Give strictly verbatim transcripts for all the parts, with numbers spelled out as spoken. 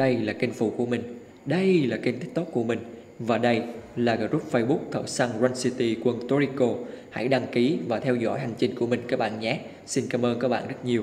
đây là kênh phụ của mình, đây là kênh TikTok của mình và đây là group Facebook thợ săn Run City quân Torico. Hãy đăng ký và theo dõi hành trình của mình các bạn nhé. Xin cảm ơn các bạn rất nhiều.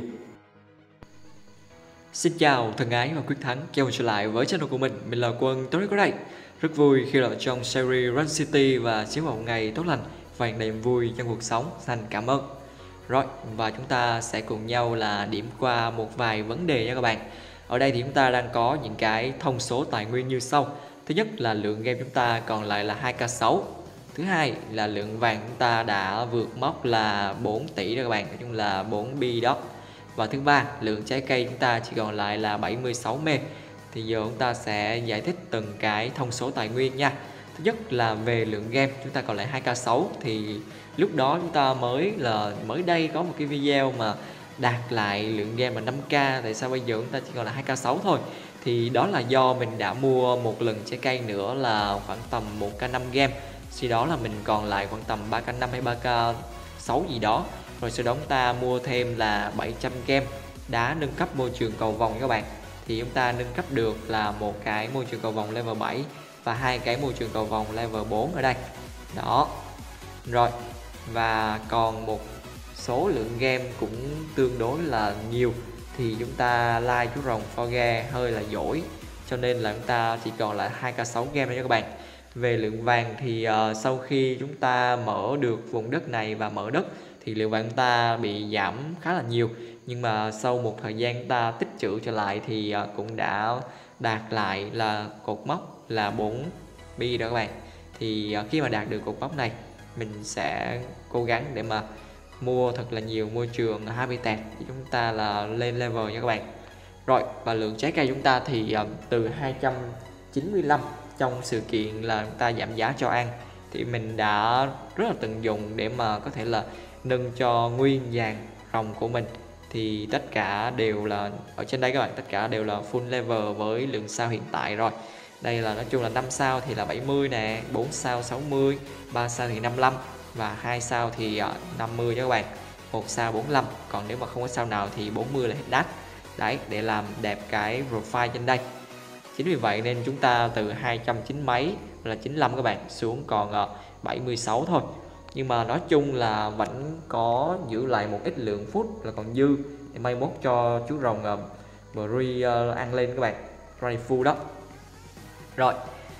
Xin chào thân ái và quyết thắng, chào mừng trở lại với channel của mình. Mình là quân Torico đây. Rất vui khi là trong series Run City và chiếu một ngày tốt lành và niềm vui trong cuộc sống. Thành cảm ơn. Rồi, và chúng ta sẽ cùng nhau là điểm qua một vài vấn đề nha các bạn. Ở đây thì chúng ta đang có những cái thông số tài nguyên như sau. Thứ nhất là lượng game chúng ta còn lại là hai K sáu. Thứ hai là lượng vàng chúng ta đã vượt mốc là bốn tỷ đó các bạn, nói chung là bốn bi đó. Và thứ ba, lượng trái cây chúng ta chỉ còn lại là bảy mươi sáu mê. Thì giờ chúng ta sẽ giải thích từng cái thông số tài nguyên nha. Thứ nhất là về lượng game chúng ta còn lại hai K sáu, thì lúc đó chúng ta mới là mới đây có một cái video mà đạt lại lượng game là năm K. Tại sao bây giờ chúng ta chỉ còn là hai K sáu thôi? Thì đó là do mình đã mua một lần trái cây nữa là khoảng tầm một K năm game. Sau đó là mình còn lại khoảng tầm ba K năm hay ba K sáu gì đó. Rồi sau đó chúng ta mua thêm là bảy trăm game đá nâng cấp môi trường cầu vòng các bạn. Thì chúng ta nâng cấp được là một cái môi trường cầu vòng level bảy và hai cái môi trường cầu vòng level bốn ở đây. Đó. Rồi. Và còn một số lượng game cũng tương đối là nhiều. Thì chúng ta like chú rồng Forge hơi là dỗi, cho nên là chúng ta chỉ còn lại hai K sáu game thôi các bạn. Về lượng vàng thì uh, sau khi chúng ta mở được vùng đất này và mở đất thì lượng vàng chúng ta bị giảm khá là nhiều. Nhưng mà sau một thời gian chúng ta tích trữ trở lại thì uh, cũng đã đạt lại là cột mốc là bốn bi đó các bạn. Thì uh, khi mà đạt được cột mốc này mình sẽ cố gắng để mà mua thật là nhiều môi trường habitat thì chúng ta là lên level nha các bạn. Rồi, và lượng trái cây chúng ta thì uh, từ hai trăm chín mươi lăm trong sự kiện là chúng ta giảm giá cho ăn thì mình đã rất là tận dụng để mà có thể là nâng cho nguyên dàn rồng của mình. Thì tất cả đều là ở trên đây các bạn, tất cả đều là full level với lượng sao hiện tại rồi. Đây là nói chung là năm sao thì là bảy mươi nè, bốn sao sáu mươi, ba sao thì năm mươi lăm và hai sao thì năm mươi nha các bạn. Một sao bốn mươi lăm, còn nếu mà không có sao nào thì bốn mươi là hết đắt. Đấy, để làm đẹp cái profile trên đây. Chính vì vậy nên chúng ta từ hai trăm chín mấy là chín mươi lăm các bạn xuống còn bảy mươi sáu thôi. Nhưng mà nói chung là vẫn có giữ lại một ít lượng phút là còn dư để may mốt cho chú rồng Bri ăn lên các bạn. Ready full đó. Rồi.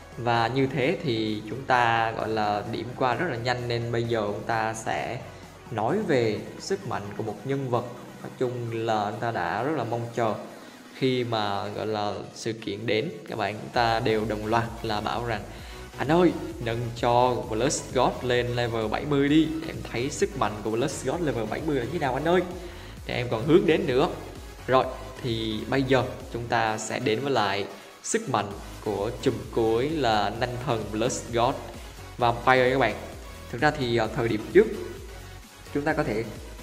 Và như thế thì chúng ta gọi là điểm qua rất là nhanh, nên bây giờ chúng ta sẽ nói về sức mạnh của một nhân vật nói chung là chúng ta đã rất là mong chờ. Khi mà gọi là sự kiện đến, các bạn chúng ta đều đồng loạt là bảo rằng anh ơi, nâng cho Blood God lên level bảy mươi đi. Em thấy sức mạnh của Blood God level bảy mươi là thế nào anh ơi, thì em còn hướng đến nữa. Rồi, thì bây giờ chúng ta sẽ đến với lại sức mạnh của chùm cuối là nanh thần Blood God Vampire các bạn. Thực ra thì thời điểm trước chúng ta có thể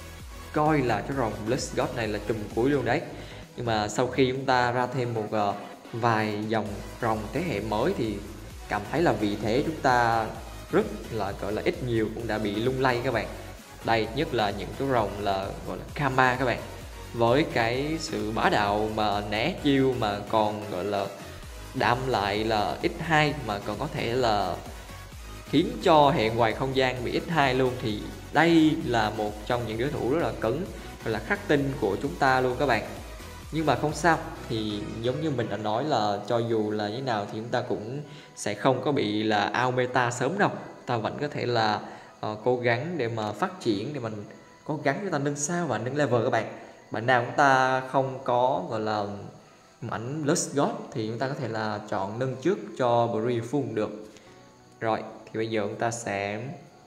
coi là cái rồng Blood God này là chùm cuối luôn đấy. Nhưng mà sau khi chúng ta ra thêm một uh, vài dòng rồng thế hệ mới thì cảm thấy là vị thế chúng ta rất là gọi là ít nhiều cũng đã bị lung lay các bạn. Đây nhất là những cái rồng là gọi là Kama các bạn. Với cái sự bá đạo mà né chiêu mà còn gọi là đam lại là x hai mà còn có thể là khiến cho hệ ngoài không gian bị x hai luôn, thì đây là một trong những đối thủ rất là cứng, gọi là khắc tinh của chúng ta luôn các bạn. Nhưng mà không sao, thì giống như mình đã nói là cho dù là như nào thì chúng ta cũng sẽ không có bị là out meta sớm đâu. Ta vẫn có thể là uh, cố gắng để mà phát triển, để mình cố gắng chúng ta nâng sao và nâng level các bạn. Bạn nào chúng ta không có gọi là mảnh Blood God thì chúng ta có thể là chọn nâng trước cho Bri full được. Rồi, thì bây giờ chúng ta sẽ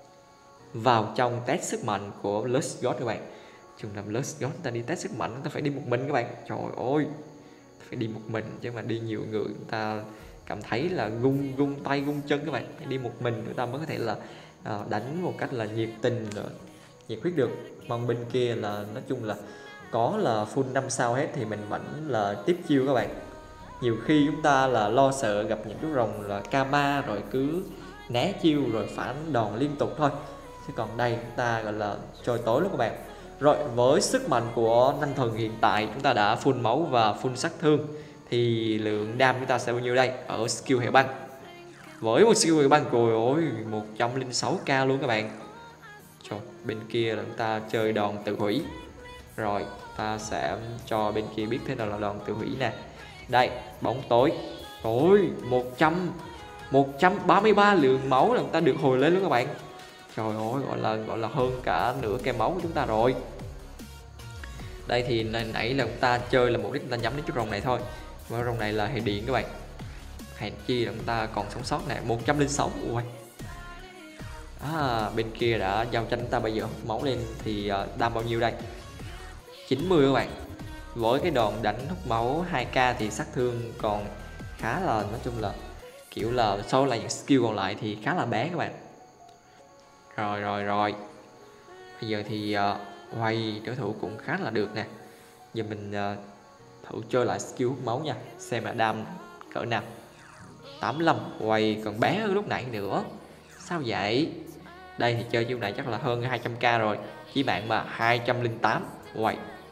vào trong test sức mạnh của Blood God các bạn. Chúng làm Blood God ta đi test sức mạnh, ta phải đi một mình các bạn. Trời ơi, phải đi một mình chứ mà đi nhiều người chúng ta cảm thấy là gung gung tay gung chân các bạn. Phải đi một mình chúng ta mới có thể là uh, đánh một cách là nhiệt tình, nhiệt huyết được. Còn bên kia là nói chung là có là full năm sao hết thì mình vẫn là tiếp chiêu các bạn. Nhiều khi chúng ta là lo sợ gặp những cái rồng là Kama rồi cứ né chiêu rồi phản đòn liên tục thôi. Chứ còn đây chúng ta gọi là trôi tối lắm các bạn. Rồi, với sức mạnh của nanh thần hiện tại chúng ta đã full máu và full sát thương thì lượng đam chúng ta sẽ bao nhiêu đây? Ở skill hệ băng, với một skill hệ băng rồi ôi một trăm lẻ sáu k luôn các bạn. Trời, bên kia là chúng ta chơi đòn tự hủy. Rồi ta sẽ cho bên kia biết thế nào là đòn tự hủy nè. Đây, bóng tối. Ôi một trăm một trăm ba mươi ba lượng máu là chúng ta được hồi lên luôn các bạn. Trời ơi, gọi là gọi là hơn cả nửa cây máu của chúng ta rồi. Đây thì nãy là chúng ta chơi là mục đích chúng ta nhắm đến chút rồng này thôi. Và rồng này là hệ điện các bạn. Hèn chi là chúng ta còn sống sót nè, một trăm lẻ sáu. Ui. À, bên kia đã giao tranh chúng ta bây giờ hút máu lên thì uh, đam bao nhiêu đây? chín mươi các bạn. Với cái đòn đánh hút máu hai k thì sát thương còn khá là, nói chung là kiểu là so lại những skill còn lại thì khá là bé các bạn. Rồi rồi rồi. Bây giờ thì uh, quay đối thủ cũng khá là được nè. Giờ mình uh, thử chơi lại skill hút máu nha, xem là đam cỡ nào. tám mươi lăm, quay còn bé hơn lúc nãy nữa. Sao vậy? Đây thì chơi chiêu này chắc là hơn hai trăm k rồi. Chỉ bạn mà hai trăm lẻ tám. Quay.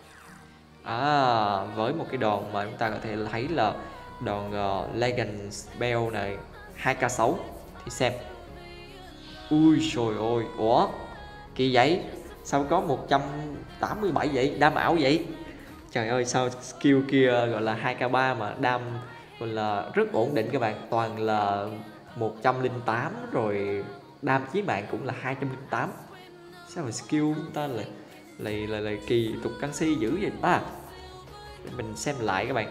À, với một cái đòn mà chúng ta có thể thấy là đòn uh, Legend Spell này hai k sáu thì xem. Ui trời ơi, ủa kỳ vậy? Sao có một trăm tám mươi bảy vậy? Đam ảo vậy? Trời ơi, sao skill kia gọi là hai k ba mà đam gọi là rất ổn định các bạn, toàn là một trăm lẻ tám rồi đam chí mạng cũng là hai trăm lẻ tám. Sao mà skill chúng ta lại lại lại, lại kỳ tục canxi dữ vậy ta? Mình xem lại các bạn.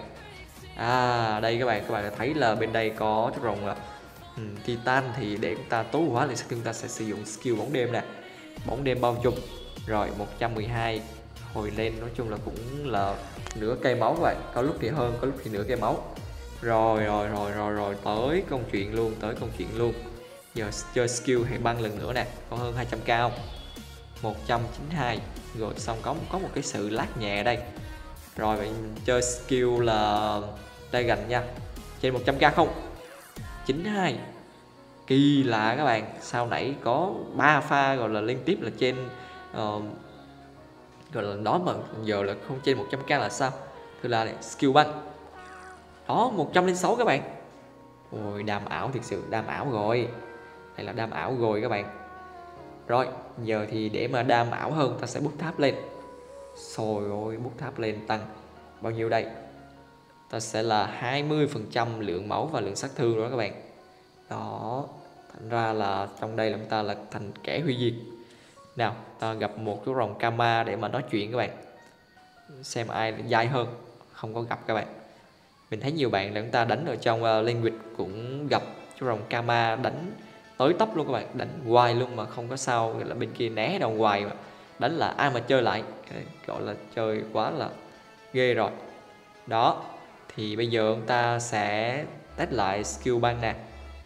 À đây các bạn, các bạn thấy là bên đây có chút rồng là um, Titan, thì để chúng ta tối ưu hóa thì chúng ta sẽ sử dụng skill bóng đêm nè. Bóng đêm bao trùm. Rồi một trăm mười hai hồi lên, nói chung là cũng là nửa cây máu vậy, có lúc thì hơn, có lúc thì nửa cây máu. Rồi rồi rồi rồi rồi tới công chuyện luôn, tới công chuyện luôn. Giờ chơi skill hệ băng lần nữa nè, còn hơn hai trăm k không? một trăm chín mươi hai. Rồi xong có có một cái sự lát nhẹ đây. Rồi mình chơi skill là đây gần nha. Trên một trăm k không? chín mươi hai. Kỳ lạ các bạn, sao nãy có ba pha gọi là liên tiếp là trên uh, gọi là đó mà giờ là không trên một trăm k là sao? Thứ là này, skill băng. Đó, một trăm lẻ sáu các bạn. Ôi đam ảo, thực sự đam ảo rồi. Đây là đam ảo rồi các bạn. Rồi, giờ thì để mà đam ảo hơn ta sẽ bút tháp lên. Trời ơi, bút tháp lên tăng bao nhiêu đây? Ta sẽ là hai mươi phần trăm lượng máu và lượng sát thương đó các bạn. Đó, thành ra là trong đây là chúng ta là thành kẻ hủy diệt. Nào, ta gặp một chú rồng Kama để mà nói chuyện các bạn. Xem ai dai hơn. Không có gặp các bạn. Mình thấy nhiều bạn là chúng ta đánh ở trong uh, language cũng gặp chú rồng Kama đánh tới tấp luôn các bạn, đánh hoài luôn mà không có sao, gọi là bên kia né đầu hoài mà đánh là ai mà chơi lại, gọi là chơi quá là ghê rồi. Đó, thì bây giờ chúng ta sẽ test lại skill băng nè.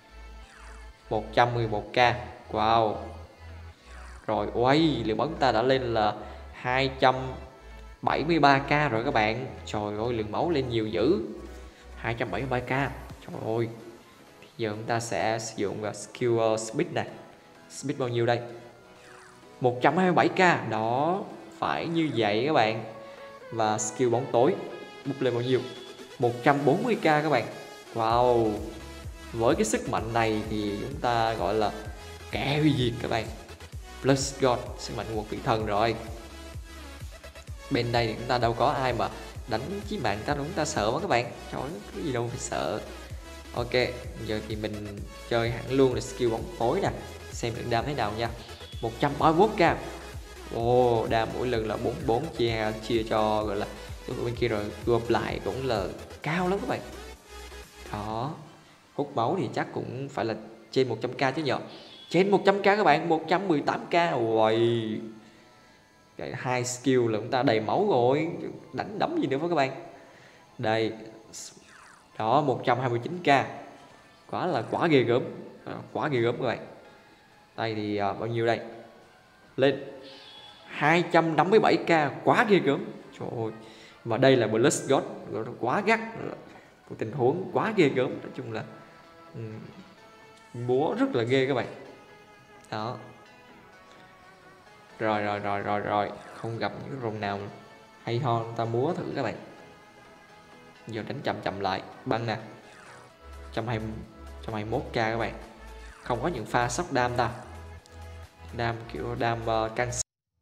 một trăm mười một k. Wow. Rồi, quay, lượng bắn ta đã lên là hai trăm bảy mươi ba k rồi các bạn. Trời ơi, lượng máu lên nhiều dữ. hai trăm bảy mươi ba k. Trời ơi. Giờ chúng ta sẽ sử dụng skill uh, speed này. Speed bao nhiêu đây? một trăm hai mươi bảy k. Đó, phải như vậy các bạn. Và skill bóng tối bút lên bao nhiêu? một trăm bốn mươi k các bạn. Wow. Với cái sức mạnh này thì chúng ta gọi là kẻ hủy diệt các bạn. Plus God, sức mạnh của một vị thần rồi. Bên đây thì chúng ta đâu có ai mà đánh chí mạng ta, chúng ta sợ quá các bạn. Trời ơi, cái gì đâu phải sợ. Ok, giờ thì mình chơi hẳn luôn là skill bóng tối nè. Xem được đam thế nào nha. một trăm ba mươi mốt k. Ồ, oh, đam mỗi lần là bốn mươi bốn chia chia cho gọi là bên kia rồi gộp lại cũng là cao lắm các bạn. Đó. Hút máu thì chắc cũng phải là trên một trăm k chứ nhờ. Trên một trăm k các bạn, một trăm mười tám k. Ôi. Cái hai skill là chúng ta đầy máu rồi, đánh đấm gì nữa với các bạn. Đây. Đó, một trăm hai mươi chín k. Quá là quá ghê gớm. À, quá ghê gớm các bạn. Đây thì à, bao nhiêu đây? Lên hai trăm năm mươi bảy k. Quá ghê gớm. Trời ơi. Và đây là Plus God, quá gắt. Một tình huống quá ghê gớm. Nói chung là um, múa rất là ghê các bạn. Đó. Rồi rồi rồi rồi rồi. Không gặp những rồng nào hay ho, ta múa thử các bạn. Giờ đánh chậm chậm lại. Băng nè. một trăm hai mươi mốt k các bạn. Không có những pha sốc đam ta. Đam kiểu đam uh, căng.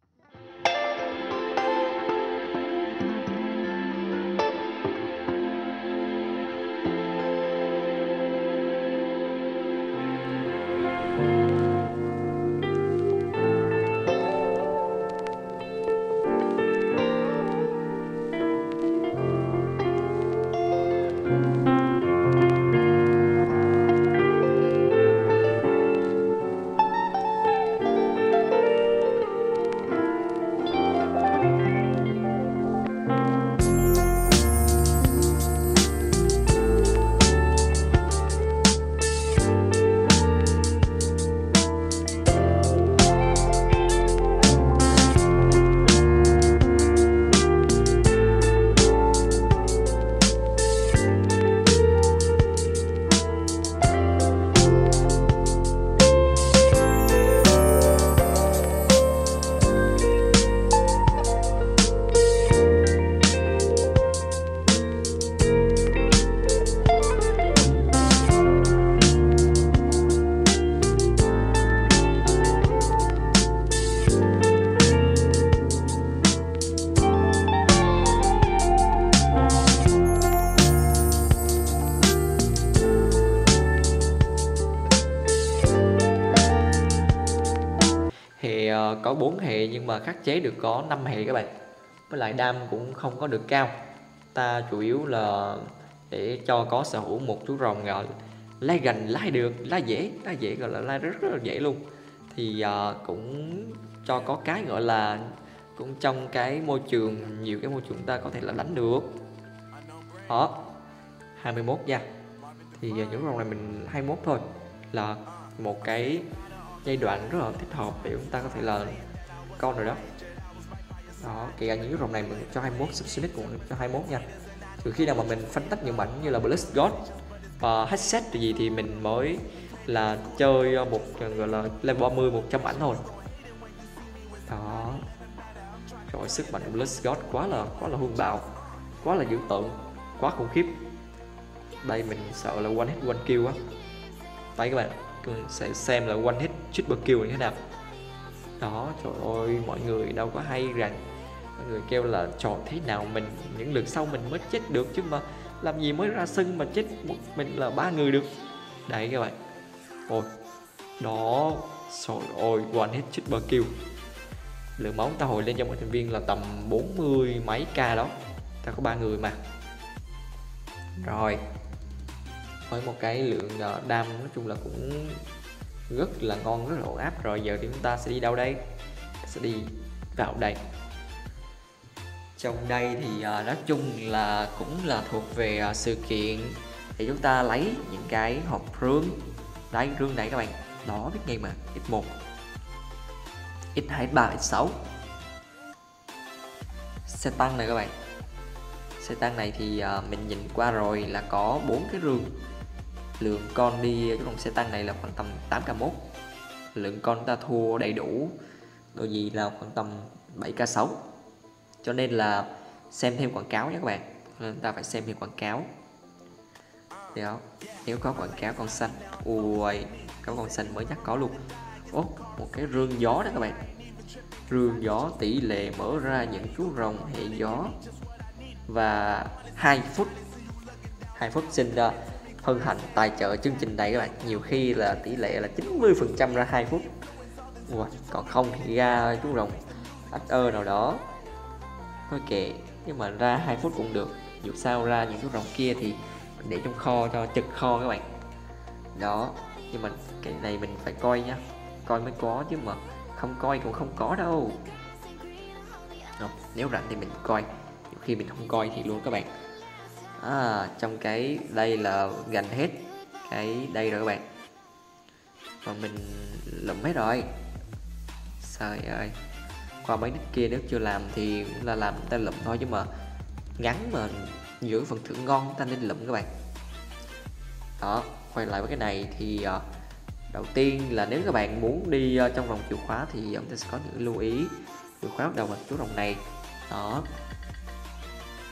Hệ uh, có bốn hệ nhưng mà khắc chế được có năm hệ các bạn. Với lại đam cũng không có được cao. Ta chủ yếu là để cho có sở hữu một chú rồng gọi lai gành lai được, lai dễ, lai dễ gọi là lai rất rất là dễ luôn. Thì uh, cũng cho có cái gọi là cũng trong cái môi trường, nhiều cái môi trường ta có thể là đánh được. Đó, hai mươi mốt nha. Thì uh, những rồng này mình hai mươi mốt thôi là một cái giai đoạn rất là thích hợp để chúng ta có thể là con rồi đó. Đó, kể cả những rồng này mình cho hai mươi mốt, Subsonic cũng cho hai mươi mốt nha. Trừ khi nào mà mình phân tách những mảnh như là Blood God và uh, Headset gì thì mình mới là chơi một gọi là level ba mươi một trăm ảnh thôi. Đó. Rồi sức mạnh Blood God quá là quá là hung bạo, quá là dữ tợn, quá khủng khiếp. Đây mình sợ là one hit one kill á. Đấy các bạn, sẽ xem là one hit triple kill như thế nào. Đó, trời ơi, mọi người đâu có hay rằng mọi người kêu là chọn thế nào mình những lượt sau mình mới chết được, chứ mà làm gì mới ra sân mà chết một mình là ba người được. Đấy các bạn. Ôi. Đó, trời ơi, one hit triple kill. Lượng máu ta hồi lên cho mọi thành viên là tầm bốn mươi mấy k đó. Ta có ba người mà. Rồi. Với một cái lượng đam nói chung là cũng rất là ngon, rất là ổn áp. Rồi giờ thì chúng ta sẽ đi đâu đây? Sẽ đi vào đây. Trong đây thì uh, nói chung là cũng là thuộc về uh, sự kiện. Thì chúng ta lấy những cái hộp rương. Đấy, rương này các bạn. Đó, biết ngay mà, x một, x hai, x ba, x sáu. Xe tăng này các bạn. Xe tăng này thì uh, mình nhìn qua rồi là có bốn cái rương. Lượng con đi cái con xe tăng này là khoảng tầm tám k mốt. Lượng con ta thua đầy đủ đôi gì là khoảng tầm bảy k sáu. Cho nên là xem thêm quảng cáo nhé các bạn. Nên ta phải xem thêm quảng cáo. Đó, nếu có quảng cáo con xanh. Ui, có con xanh mới nhắc có luôn. Ố, một cái rương gió đó các bạn. Rương gió tỷ lệ mở ra những chú rồng hệ gió. Và hai phút hai phút xin uh, hân hạnh tài trợ chương trình này các bạn. Nhiều khi là tỷ lệ là chín mươi phần trăm ra hai phút. Wow, còn không thì ra chú rồng ếch ơ nào đó thôi kệ, nhưng mà ra hai phút cũng được. Dù sao ra những chú rồng kia thì mình để trong kho cho trực kho các bạn. Đó, nhưng mà cái này mình phải coi nha, coi mới có chứ mà không coi cũng không có đâu. Không, nếu rảnh thì mình coi, nhiều khi mình không coi thì luôn các bạn. À, trong cái đây là gành hết cái đây rồi các bạn. Còn mình lụm hết rồi. Trời ơi, qua mấy nick kia nếu chưa làm thì cũng là làm ta lụm thôi, chứ mà ngắn mà giữ phần thưởng ngon ta nên lụm các bạn. Đó, quay lại với cái này thì uh, đầu tiên là nếu các bạn muốn đi uh, trong vòng chìa khóa thì chúng ta sẽ có những lưu ý. Chìa khóa bắt đầu bằng chú rồng này. Đó,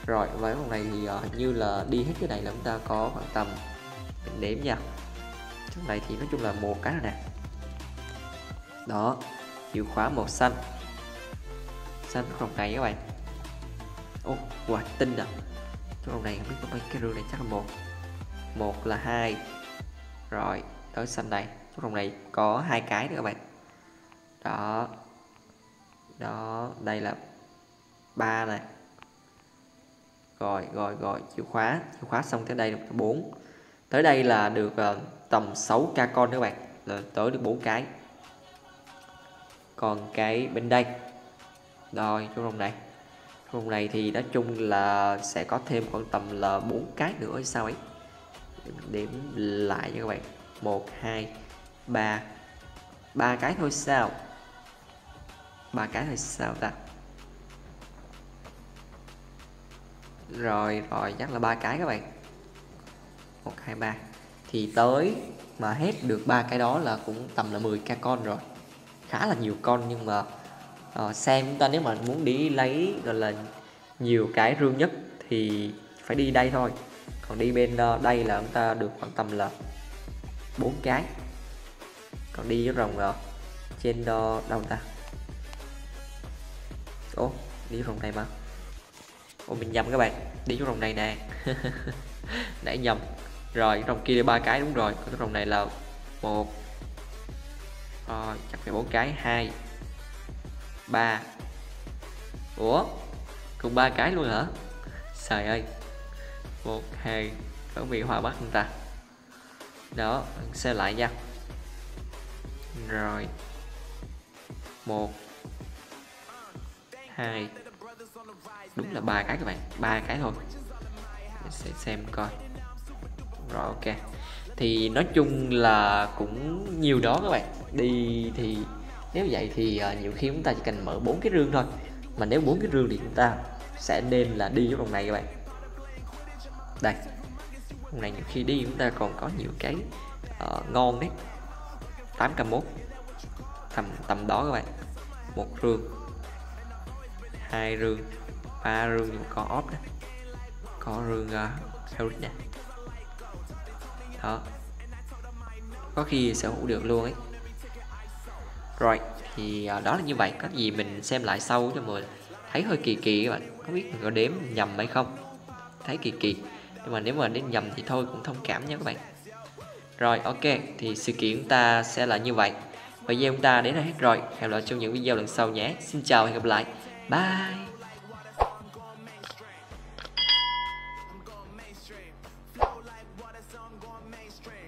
Rồi và vòng này thì uh, hình như là đi hết cái này là chúng ta có khoảng tầm, mình đếm nha, trong này thì nói chung là một cái rồi nè. Đó, chìa khóa màu xanh, xanh cái vòng này các bạn. Ô, quả tinh à. Cái vòng này không biết có mấy cái rương này, chắc là một, một là hai. Rồi tới xanh này, cái vòng này có hai cái nữa các bạn. Đó, đó, đây là ba này. Rồi rồi rồi chìa khóa, chìa khóa xong tới đây là bốn. Tới đây là được uh, tầm sáu k con nữa các bạn, là tới được bốn cái. Còn cái bên đây, rồi chỗ vòng này, vòng này thì nói chung là sẽ có thêm khoảng tầm là bốn cái nữa hay sao ấy. Đếm lại cho các bạn, một hai ba, ba cái thôi sao, ba cái thôi sao ta. Rồi rồi chắc là ba cái các bạn, một hai ba, thì tới mà hết được ba cái đó là cũng tầm là mười k con rồi, khá là nhiều con. Nhưng mà uh, xem chúng ta nếu mà muốn đi lấy gọi là nhiều cái rương nhất thì phải đi đây thôi, còn đi bên uh, đây là chúng ta được khoảng tầm là bốn cái. Còn đi với rồng uh, trên uh, đâu ta, ố đi rồng này mà, ồ mình nhầm các bạn, đi với rồng này nè. Nãy nhầm. Rồi rồng kia ba cái đúng rồi, còn cái rồng này là một, rồi chắc phải bốn cái, hai ba. Ủa cùng ba cái luôn hả, trời ơi. Một hai, có bị hòa mắt không ta. Đó, xem lại nha. Rồi một hai, đúng là ba cái các bạn, ba cái thôi. Mình sẽ xem coi. Rồi ok, thì nói chung là cũng nhiều đó các bạn. Đi thì nếu vậy thì uh, nhiều khi chúng ta chỉ cần mở bốn cái rương thôi, mà nếu bốn cái rương thì chúng ta sẽ nên là đi với vòng này các bạn. Đây, vòng này nhiều khi đi chúng ta còn có nhiều cái uh, ngon đấy. Tám k mốt tầm tầm đó các bạn. Một rương, hai rương, ba rương, nhưng mà có ốp đó, có rương uh, Harry nè. Đó, có khi sở hữu được luôn ấy. Rồi thì uh, đó là như vậy. Có gì mình xem lại sau cho mình thấy hơi kỳ kỳ các bạn, có biết mình có đếm nhầm hay không, thấy kỳ kỳ, nhưng mà nếu mà đếm nhầm thì thôi cũng thông cảm nha các bạn. Rồi ok, thì sự kiện chúng ta sẽ là như vậy. Video chúng ta đến đây hết rồi, hẹn gặp lại trong những video lần sau nhé. Xin chào và hẹn gặp lại, bye.